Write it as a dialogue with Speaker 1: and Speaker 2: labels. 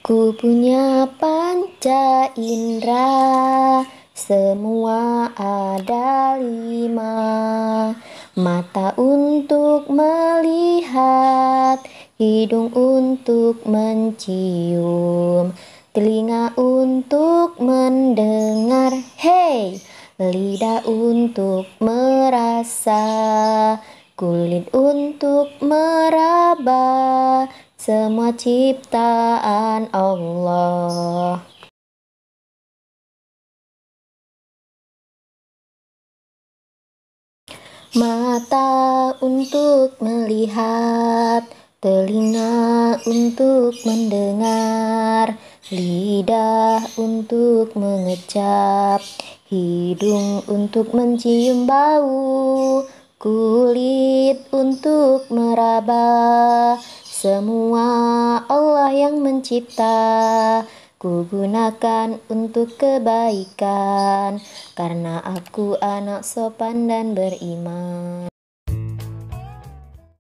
Speaker 1: Ku punya panca indera, semua ada 5. Mata untuk melihat, hidung untuk mencium, telinga untuk mendengar, hey, lidah untuk merasa, kulit untuk meraba, semua ciptaan Allah. Mata untuk melihat, telinga untuk mendengar, lidah untuk mengecap, hidung untuk mencium bau, kulit untuk meraba, semua Allah yang mencipta. Ku gunakan untuk kebaikan, karena aku anak sopan dan beriman.